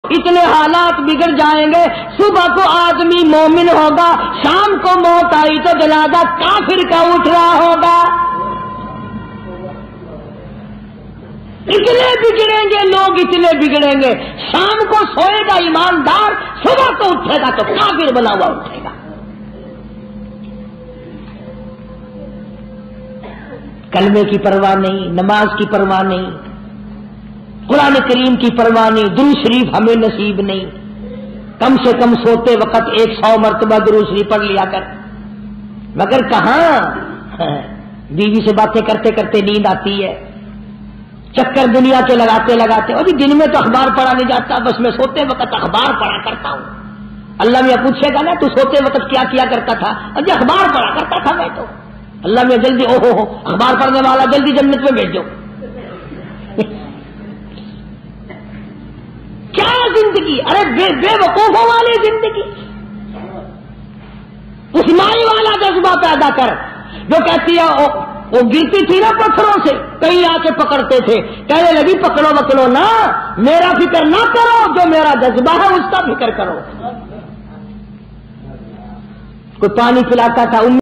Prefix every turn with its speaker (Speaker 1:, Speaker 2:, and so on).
Speaker 1: اتنے حالات بگڑ جائیں گے، صبح کو آدمی مومن ہوگا، شام کو موت آئی تو جنازہ کافر کا اٹھ رہا ہوگا۔ اتنے بگڑیں گے لوگ، اتنے بگڑیں گے، شام کو سوئے گا ایماندار، صبح کو اٹھے گا تو کافر بنا ہوا اٹھے گا۔ کلمے کی پرواہ نہیں، نماز کی پرواہ نہیں، قرآن کریم کی پرواہ نہیں، درود شریف ہمیں نصیب نہیں۔ کم سے کم سوتے وقت 100 مرتبہ درود شریف پڑھ لیا کر، مگر کہاں بیوی سے باتیں کرتے کرتے نیند آتی ہے، چکر دنیا کے لگاتے لگاتے، اور دن میں تو اخبار پڑھا نہیں جاتا، بس میں سوتے وقت اخبار پڑھا کرتا ہوں۔ اللہ میں پوچھے گا نا تو سوتے وقت کیا کیا کرتا تھا؟ اجی اخبار پڑھا کرتا تھا میں تو۔ اللہ میں جلدی ہو اخبار پڑھنے والا جلدی جنت میں بھیجو۔ کیا زندگی، ارے بے وقوفوں والی زندگی۔ اس مائی والا جذبہ پیدا کر جو کہتی ہے وہ گرتی تھی نا پتھروں سے، کئی آ کے پکڑتے تھے، کہنے لگی پکڑو پکڑو نا، میرا فکر نہ کرو، جو میرا جذبہ ہے اس کا فکر کرو۔ کوئی پانی پلاتا تھا